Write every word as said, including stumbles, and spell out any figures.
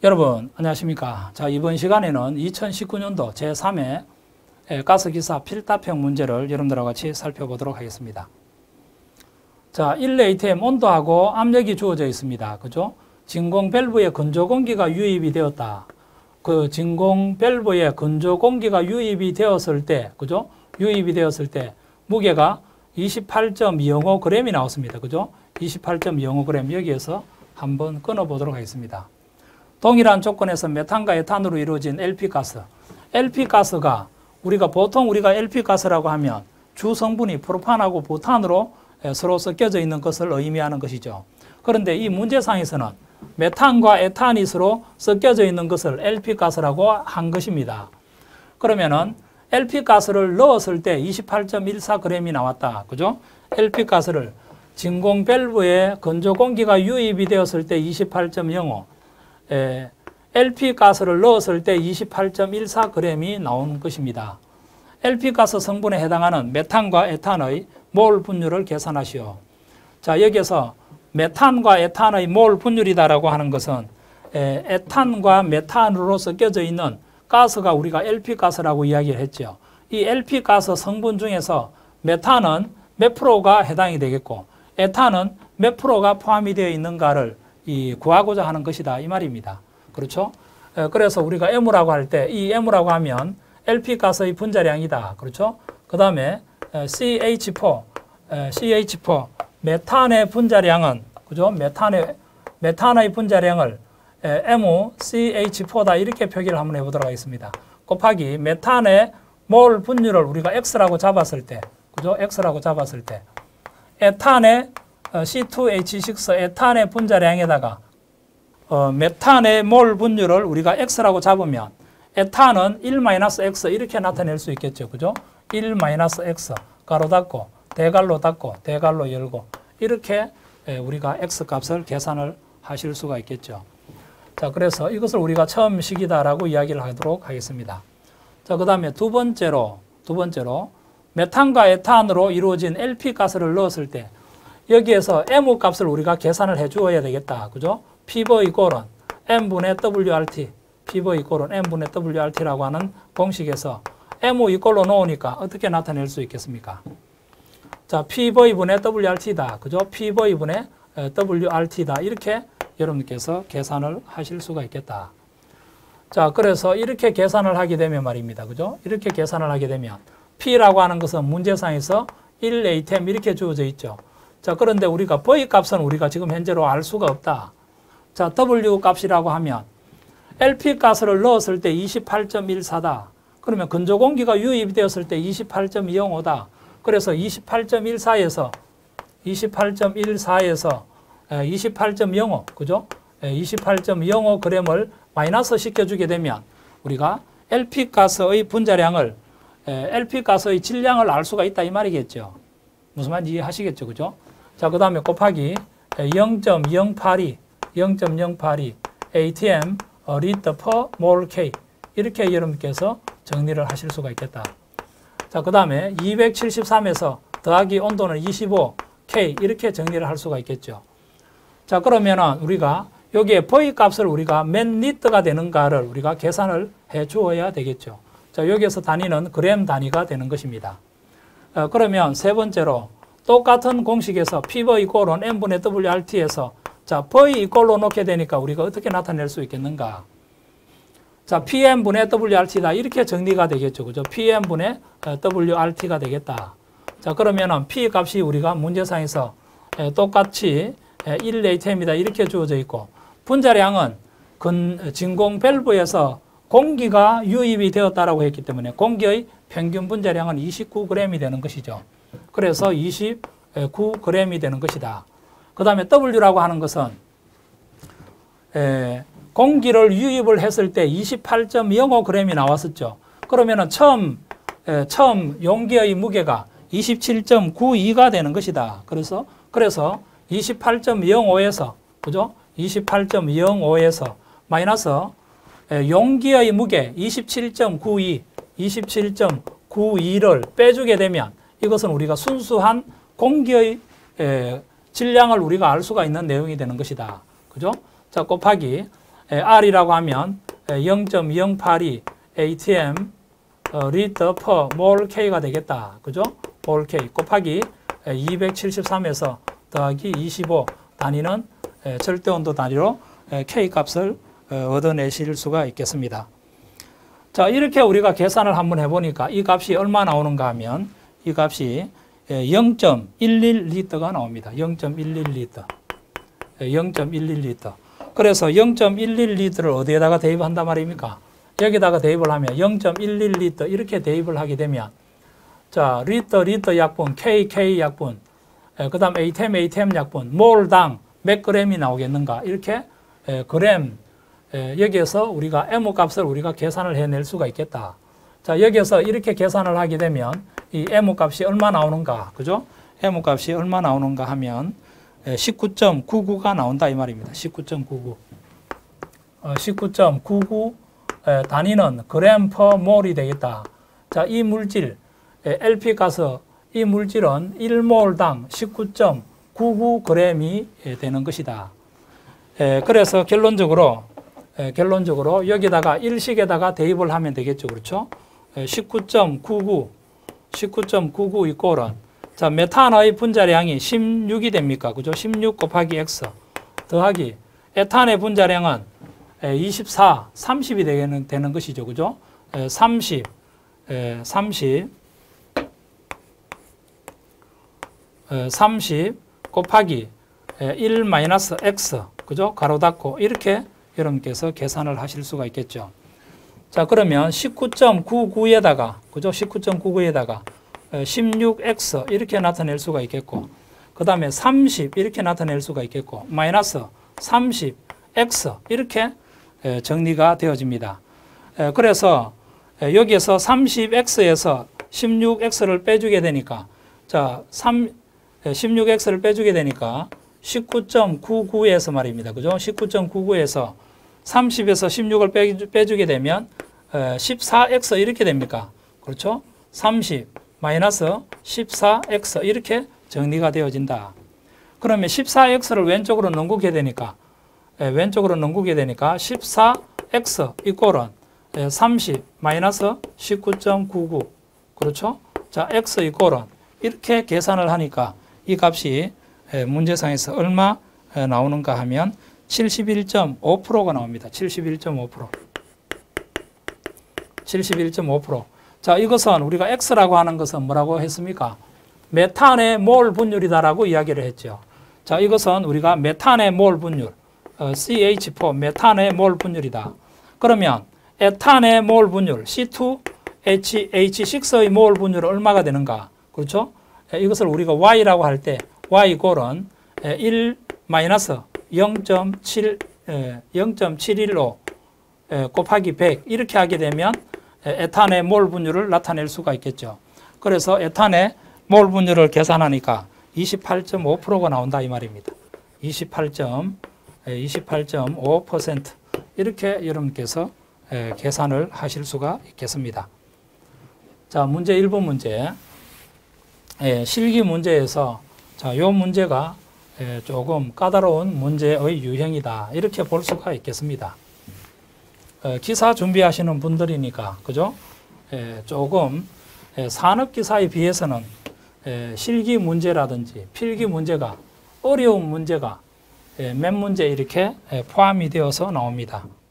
여러분 안녕하십니까. 자, 이번 시간에는 이천십구 년도 제삼 회 가스기사 필답형 문제를 여러분들과 같이 살펴보도록 하겠습니다. 자, 일 에이티엠 온도하고 압력이 주어져 있습니다. 그죠? 진공 밸브에 건조 공기가 유입이 되었다. 그 진공 밸브에 건조 공기가 유입이 되었을 때, 그죠? 유입이 되었을 때 무게가 이십팔 점 이영오 그램이 나왔습니다. 그죠? 이십팔 점 이영오 그램 여기에서 한번 끊어 보도록 하겠습니다. 동일한 조건에서 메탄과 에탄으로 이루어진 엘피가스. 엘피가스가 우리가 보통 우리가 엘피가스라고 하면 주 성분이 프로판하고 부탄으로 서로 섞여져 있는 것을 의미하는 것이죠. 그런데 이 문제상에서는 메탄과 에탄이 서로 섞여져 있는 것을 엘피가스라고 한 것입니다. 그러면은 엘피가스를 넣었을 때 이십팔 점 일사 그램이 나왔다. 그죠? 엘피가스를 진공 밸브에 건조 공기가 유입이 되었을 때 이십팔 점 영오, 에, 엘피가스를 넣었을 때 이십팔 점 일사 그램이 나온 것입니다. 엘피가스 성분에 해당하는 메탄과 에탄의 몰 분율을 계산하시오. 자, 여기에서 메탄과 에탄의 몰 분율이다라고 하는 것은 에, 에탄과 메탄으로 섞여져 있는 가스가 우리가 엘피가스라고 이야기를 했죠. 이 엘피가스 성분 중에서 메탄은 몇 프로가 해당이 되겠고 에탄은 몇 프로가 포함이 되어 있는가를 이 구하고자 하는 것이다 이 말입니다. 그렇죠? 에, 그래서 우리가 M이라고 할 때 이 M이라고 하면 엘피가스의 분자량이다. 그렇죠? 그 다음에 씨에이치 사, 에, 씨에이치 사 메탄의 분자량은 그죠? 메탄의 메탄의 분자량을 에, M 씨에이치 사다 이렇게 표기를 한번 해보도록 하겠습니다. 곱하기 메탄의 몰 분율을 우리가 X라고 잡았을 때, 그죠? X라고 잡았을 때 에탄의 씨 투 에이치 식스 에탄의 분자량에다가 어, 메탄의 몰 분율을 우리가 X라고 잡으면 에탄은 일 마이너스 X 이렇게 나타낼 수 있겠죠. 그죠? 일 마이너스 X 가로 닫고 대괄호 닫고 대괄호 열고 이렇게 우리가 X 값을 계산을 하실 수가 있겠죠. 자, 그래서 이것을 우리가 처음 식이다라고 이야기를 하도록 하겠습니다. 자, 그 다음에 두 번째로 두 번째로 메탄과 에탄으로 이루어진 엘피가스를 넣었을 때 여기에서 M 값을 우리가 계산을 해 주어야 되겠다. 그죠? P버 이꼴은 M분의 더블유알티, P버 이꼴은 M분의 더블유알티라고 하는 공식에서 M 이꼴로 놓으니까 어떻게 나타낼 수 있겠습니까? 자, P버 이분의 더블유알티다. 그죠? P버 이분의 더블유알티다. 이렇게 여러분께서 계산을 하실 수가 있겠다. 자, 그래서 이렇게 계산을 하게 되면 말입니다. 그죠? 이렇게 계산을 하게 되면 P라고 하는 것은 문제상에서 일 에이티엠 이렇게 주어져 있죠. 자, 그런데 우리가 V 값은 우리가 지금 현재로 알 수가 없다. 자, W 값이라고 하면 엘피 가스를 넣었을 때 이십팔 점 일사다. 그러면 건조 공기가 유입이 되었을 때 이십팔 점 이영오다. 그래서 이십팔 점 일사에서 이십팔 점 일사에서 이십팔 점 영오, 그죠? 이십팔 점 영오 그램을 마이너스 시켜주게 되면 우리가 엘피 가스의 분자량을 엘피 가스의 질량을 알 수가 있다 이 말이겠죠. 무슨 말인지 이해하시겠죠, 그죠? 자, 그 다음에 곱하기 영 점 영팔이 영 점 영팔이 에이티엠 리터 퍼 몰 K 이렇게 여러분께서 정리를 하실 수가 있겠다. 자, 그 다음에 이백칠십삼에서 더하기 온도는 이십오 K 이렇게 정리를 할 수가 있겠죠. 자, 그러면은 우리가 여기에 V 값을 우리가 몇 리터가 되는가를 우리가 계산을 해 주어야 되겠죠. 자, 여기에서 단위는 그램 단위가 되는 것입니다. 어, 그러면 세 번째로 똑같은 공식에서 P버 이꼴은 M분의 더블유알티에서 자, V 이꼴로 놓게 되니까 우리가 어떻게 나타낼 수 있겠는가? 자, 피엠분의 더블유알티다. 이렇게 정리가 되겠죠. 그죠? 피엠분의 더블유알티가 되겠다. 자, 그러면은 P 값이 우리가 문제상에서 똑같이 일 에이티엠이다. 이렇게 주어져 있고, 분자량은 근, 진공 밸브에서 공기가 유입이 되었다라고 했기 때문에 공기의 평균 분자량은 이십구 그램이 되는 것이죠. 그래서 이십구 그램이 되는 것이다. 그 다음에 W라고 하는 것은 에, 공기를 유입을 했을 때 이십팔 점 영오 그램이 나왔었죠. 그러면은 처음 에, 처음 용기의 무게가 이십칠 점 구이가 되는 것이다. 그래서 그래서 이십팔 점 영오에서 그죠? 이십팔 점 영오에서 마이너스 에, 용기의 무게 이십칠 점 구이, 이십칠 점 구이를 빼주게 되면 이것은 우리가 순수한 공기의 에, 질량을 우리가 알 수가 있는 내용이 되는 것이다. 그죠? 자, 곱하기 R이라고 하면 영 점 영팔이 에이티엠 어, 리터 per 몰 K가 되겠다. 그죠? 몰 K 곱하기 이백칠십삼에서 더하기 이십오 단위는 절대 온도 단위로 K 값을 얻어내실 수가 있겠습니다. 자, 이렇게 우리가 계산을 한번 해보니까 이 값이 얼마 나오는가 하면 이 값이 영 점 일일 리터가 나옵니다. 영 점 일일 리터. 영 점 일일 리터. 그래서 영 점 일일 리터를 어디에다가 대입한단 말입니까? 여기다가 대입을 하면 영 점 일일 리터 이렇게 대입을 하게 되면 자, 리터, 리터 약분, K, K 약분, 그 다음 에이티엠, 에이티엠 약분, 몰당 몇 그램이 나오겠는가? 이렇게 에, 그램, 에, 여기에서 우리가 M 값을 우리가 계산을 해낼 수가 있겠다. 자, 여기에서 이렇게 계산을 하게 되면 이 M 값이 얼마 나오는가? 그죠? M 값이 얼마 나오는가 하면 십구 점 구구가 나온다 이 말입니다. 십구 점 구구. 어, 십구 점 구구 에, 단위는 그램 퍼 몰이 되겠다. 자, 이 물질 에, 엘피 가스 이 물질은 일 몰당 십구 점 구구 그램이 되는 것이다. 에, 그래서 결론적으로 에, 결론적으로 여기다가 일식에다가 대입을 하면 되겠죠. 그렇죠? 에, 십구 점 구구 십구 점 구구 이꼴은 자, 메탄의 분자량이 십육이 됩니까? 그죠? 십육 곱하기 X 더하기 에탄의 분자량은 이십사, 삼십이 되는, 되는 것이죠. 그죠? 삼십, 삼십, 삼십 곱하기 일 마이너스 X, 그죠? 가로 닫고 이렇게 여러분께서 계산을 하실 수가 있겠죠. 자, 그러면 십구 점 구구에다가, 그죠? 십구 점 구구에다가 십육 엑스 이렇게 나타낼 수가 있겠고, 그 다음에 삼십 이렇게 나타낼 수가 있겠고, 마이너스 삼십 엑스 이렇게 정리가 되어집니다. 그래서 여기에서 삼십 엑스에서 십육 엑스를 빼주게 되니까, 자, 십육 엑스를 빼주게 되니까 십구 점 구구에서 말입니다. 그죠? 십구 점 구구에서 삼십에서 십육을 빼주게 되면 십사 엑스 이렇게 됩니까? 그렇죠? 삼십 마이너스 십사 엑스 이렇게 정리가 되어진다. 그러면 십사 엑스를 왼쪽으로 넘기게 되니까 왼쪽으로 넘기게 되니까 십사 엑스 이꼴은 삼십 마이너스 십구 점 구구, 그렇죠? 자, x 이꼴은 이렇게 계산을 하니까 이 값이 문제상에서 얼마 나오는가 하면 칠십일 점 오 퍼센트가 나옵니다. 칠십일 점 오 퍼센트. 칠십일 점 오 퍼센트. 자, 이것은 우리가 X라고 하는 것은 뭐라고 했습니까? 메탄의 몰 분율이다라고 이야기를 했죠. 자, 이것은 우리가 메탄의 몰 분율, 어, 씨 에이치 사, 메탄의 몰 분율이다. 그러면 에탄의 몰 분율, 씨 투 에이치 식스의 몰 분율은 얼마가 되는가? 그렇죠? 에, 이것을 우리가 Y라고 할 때 Y 골은 일 마이너스 영 점 칠, 영 점 칠일오 곱하기 백 이렇게 하게 되면 에탄의 몰 분율을 나타낼 수가 있겠죠. 그래서 에탄의 몰 분율을 계산하니까 이십팔 점 오 퍼센트가 나온다 이 말입니다. 이십팔 점 오 퍼센트 이렇게 여러분께서 계산을 하실 수가 있겠습니다. 자, 문제 일 번 문제. 실기 문제에서 자, 요 문제가 조금 까다로운 문제의 유형이다. 이렇게 볼 수가 있겠습니다. 기사 준비하시는 분들이니까, 그죠? 조금 산업기사에 비해서는 실기 문제라든지 필기 문제가 어려운 문제가 몇 문제 이렇게 포함이 되어서 나옵니다.